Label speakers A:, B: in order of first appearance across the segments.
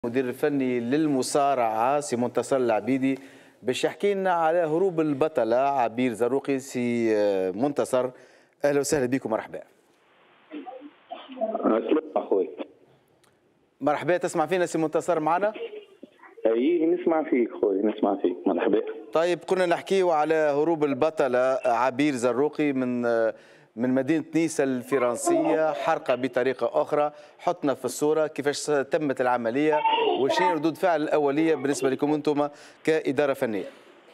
A: المدير الفني للمصارعة سي منتصر العبيدي باش يحكي لنا على هروب البطلة عبير زروقي. سي منتصر، أهلا وسهلا بكم، مرحبا.
B: سلام أخوي.
A: مرحبا، تسمع فينا سي منتصر معنا؟
B: اي نسمع فيك خوي، نسمع فيك، مرحبا.
A: طيب، كنا نحكيو على هروب البطلة عبير زروقي من مدينة نيس الفرنسية، حرقة بطريقة أخرى. حطنا في الصورة كيفاش تمت العملية وشنو ردود فعل الأولية بالنسبة لكم أنتم كإدارة فنية؟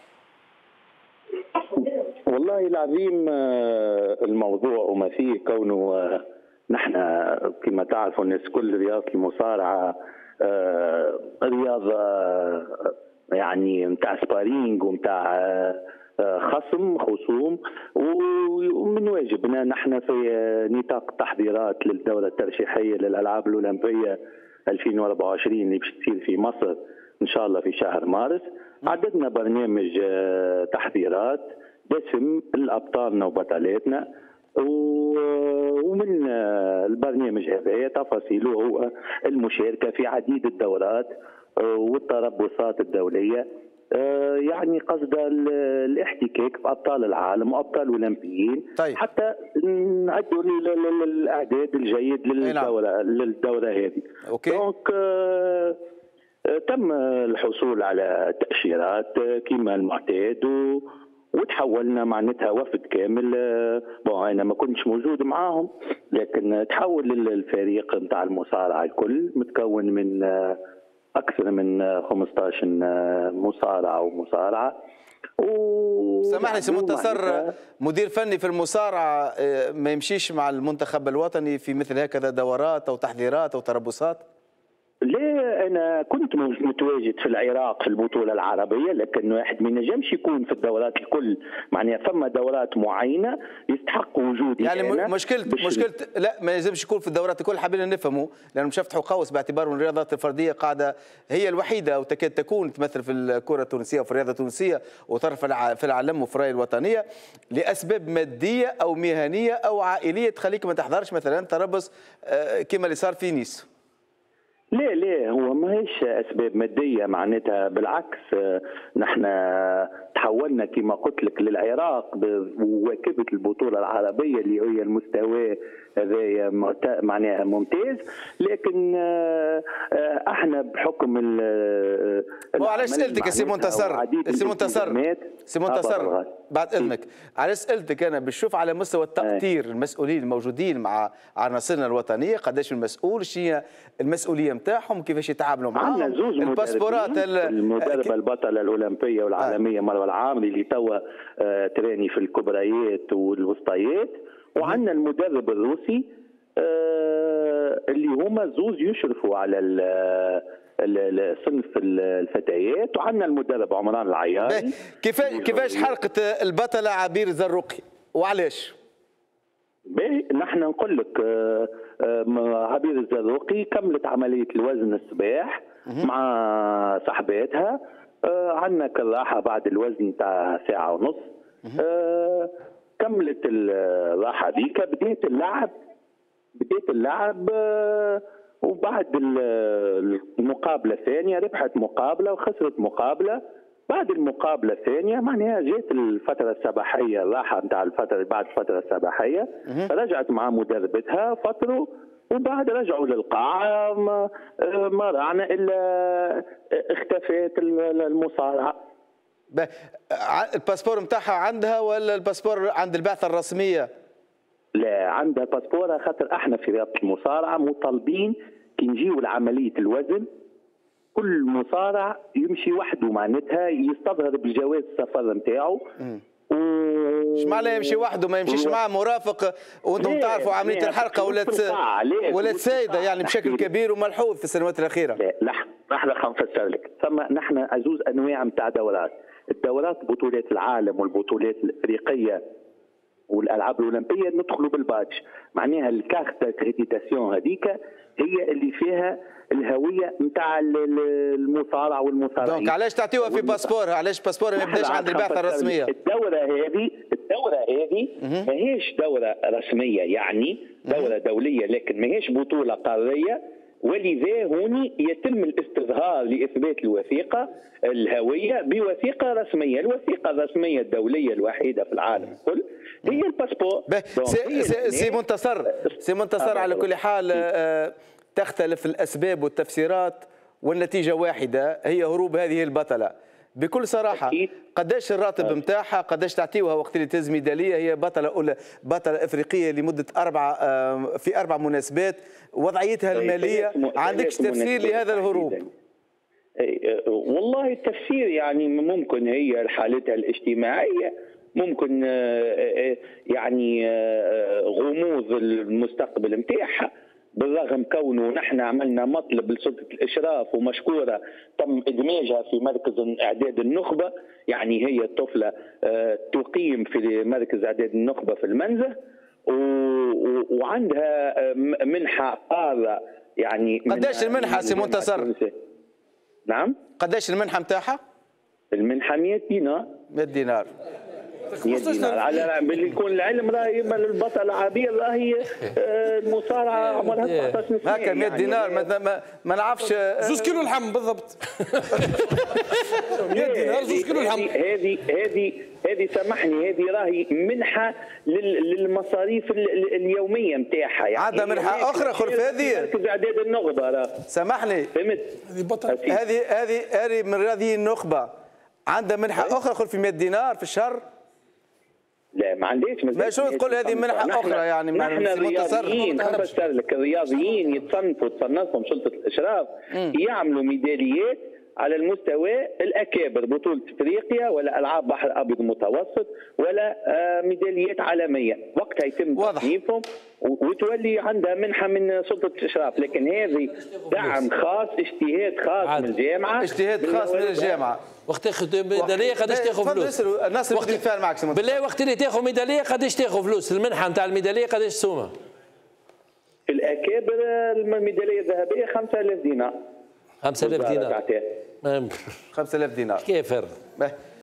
B: والله العظيم الموضوع وما فيه كونه نحن كما تعرفوا الناس كل رياضة المصارعة رياضة يعني نتاع سبارينج ونتاع خصوم، ومن واجبنا نحن في نطاق التحضيرات للدورة الترشيحية للألعاب الأولمبية 2024 اللي باش تصير في مصر إن شاء الله في شهر مارس. عددنا برنامج تحضيرات باسم الأبطالنا وبطلاتنا، ومن البرنامج هذا تفاصيله هو المشاركة في عديد الدورات والتربصات الدولية، يعني قصد الاحتكاك بأبطال العالم وأبطال الأولمبيين.
A: طيب.
B: حتى نعدوا الأعداد الجيد للدورة هذه.
A: أوكي.
B: دونك تم الحصول على تأشيرات كما المعتاد وتحولنا معناتها وفد كامل. انا ما كنتش موجود معاهم، لكن تحول الفريق نتاع المصارعه الكل متكون من اكثر من 15 مصارعه ومصارعه.
A: سامحني سي منتصر، مدير فني في المصارعه ما يمشيش مع المنتخب الوطني في مثل هكذا دورات او تحضيرات او تربصات؟
B: ليه؟ أنا كنت متواجد في العراق في البطولة العربية، لكن واحد ما ينجمش يكون في الدورات الكل، معناها ثم دورات معينة يستحق وجودي.
A: يعني مشكلة لا، ما يلزمش يكون في الدورات الكل. حابين نفهموا، لأنه مش يفتحوا قوس باعتبار أن الرياضات الفردية قاعدة هي الوحيدة أو تكاد تكون تمثل في الكرة التونسية وفي الرياضة التونسية وترفع في العلم وفي الراية الوطنية، لأسباب مادية أو مهنية أو عائلية تخليك ما تحضرش مثلا تربص كما اللي صار في نيس.
B: ليه هو ما هيش اسباب ماديه، معناتها بالعكس. نحن تحولنا كما قلت لك للعراق وواكبت البطوله العربيه اللي هي المستوى هذايا معناها ممتاز، لكن احنا بحكم
A: وعلاش سالتك يا سي منتصر؟ سي منتصر بعد اذنك، علاش سالتك انا بشوف على مستوى التأطير المسؤولين الموجودين مع عناصرنا الوطنيه، قداش المسؤول، شنو المسؤوليه نتاعهم، كيفاش يتعاملوا معاهم،
B: الباسبورات. المدربه البطله الاولمبيه والعالميه مروه العامري اللي توا تراني في الكبريات والوسطيات، وعندنا المدرب الروسي اللي هما زوز يشرفوا على صنف الفتيات، وعندنا المدرب عمران العياري.
A: كيفاش حرقت البطله عبير زروقي وعلاش؟
B: نحن نقول لك عبير الزروقي كملت عمليه الوزن الصباح مع صاحباتها. عندنا كراحه بعد الوزن تاع ساعه ونص. كملت الراحه ذيك، بديت اللعب وبعد المقابله الثانيه ربحت مقابله وخسرت مقابله. بعد المقابله الثانيه معناها جات الفتره الصباحيه، الراحه نتاع الفتره بعد الفتره الصباحيه، رجعت مع مدربتها فتره، وبعد رجعوا للقاعه ما رعنا الا اختفت المصارعه.
A: الباسبور نتاعها عندها ولا الباسبور عند البعثه الرسميه؟
B: لا، عندها باسبورها، خاطر احنا في رياضه المصارعه مطالبين كي نجيو لعمليه الوزن كل مصارع يمشي وحده، معناتها يستظهر بالجواز السفر نتاعو.
A: ايش معناه يمشي وحده؟ ما يمشيش معاه مرافق؟ وانتم تعرفوا عمليه الحرقه ولات سايده يعني بشكل كبير وملحوظ في السنوات الاخيره.
B: لا لحظه خلينا نفسر لك. ثم نحن ازوز انواع نتاع دورات، الدورات بطولات العالم والبطولات الافريقيه والالعاب الاولمبيه ندخلوا بالبادج، معناها الكارت اكريديتاسيون هذيك هي اللي فيها الهويه نتاع المصارع والمصارعين.
A: دونك علاش تعطيوها في باسبورها؟ علاش باسبورها ما يبداش عند البعثه الرسميه؟
B: الدوره هذه ماهيش دوره رسميه، يعني دوره دوليه، لكن ماهيش بطوله قاريه، ولذا هوني يتم الاستظهار لإثبات الوثيقة الهوية بوثيقة رسمية. الوثيقة الرسمية الدولية الوحيدة في العالم الكل هي الباسبور.
A: سي منتصر على كل حال تختلف الأسباب والتفسيرات والنتيجة واحدة، هي هروب هذه البطلة. بكل صراحة قداش الراتب نتاعها، قداش تعطيوها وقت اللي تهز ميدالية؟ هي بطلة إفريقية لمدة في 4 مناسبات، وضعيتها المالية عندكش تفسير لهذا الهروب؟
B: والله التفسير يعني ممكن هي حالتها الاجتماعية، ممكن يعني غموض المستقبل نتاعها، بالرغم كونه نحن عملنا مطلب لسلطة الإشراف ومشكورة تم إدماجها في مركز إعداد النخبة. يعني هي الطفلة تقيم في مركز إعداد النخبة في المنزه، وعندها منحة قارة. يعني
A: قداش المنحة سي منتصر؟
B: نعم،
A: قداش المنحة نتاعها؟
B: المنحة 100 دينار.
A: 100 دينار.
B: 100 دينار على باللي يكون العلم راهي البطل عبير راهي المصارعه عمرها 19 سنه.
A: هكا 100 دينار ما نعرفش.
C: 2 كيلو لحم بالضبط. 100 دينار 2 كيلو لحم.
B: هذه سامحني، هذه راهي منحه للمصاريف اليوميه نتاعها. يعني
A: عندها منحه اخرى خلف هذه
B: مركز اعداد النخبه.
A: سامحني،
B: فهمت؟
A: هذه من هذه النخبه عندها منحه اخرى خلف 100 دينار في الشهر؟
B: لا ما عنديش.
A: ما شو تقول هذه منحه اخرى؟ يعني
B: نحن الرياضيين نفسر لك، الرياضيين تصنفهم سلطه الاشراف يعملوا ميداليات على المستوى الاكابر، بطوله افريقيا ولا العاب بحر ابيض متوسط ولا ميداليات عالميه، وقتها يتم تصنيفهم وتولي عندها منحه من سلطه الاشراف. لكن هذه دعم خاص، اجتهاد خاص من الجامعه،
A: اجتهاد خاص من الجامعه.
C: وقت تاخذ ميداليه قداش تاخذ فلوس؟
A: الناس اللي يتفاعل معك
C: بالله، وقت اللي تاخذ ميداليه قداش تاخذ فلوس؟ المنحه نتاع الميداليه قداش تسومها؟
B: في الاكابر الميداليه الذهبيه 5000 دينار.
C: 5000 دينار
A: 5000 دينار
C: كيف